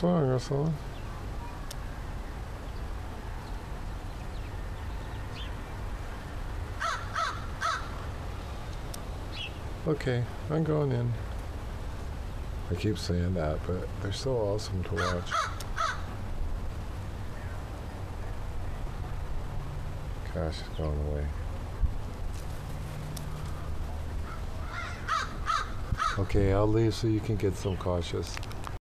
What's wrong, Rassan? Okay, I'm going in. I keep saying that, but they're so awesome to watch. Gosh, it's going away. Okay, I'll leave so you can get some Cautious.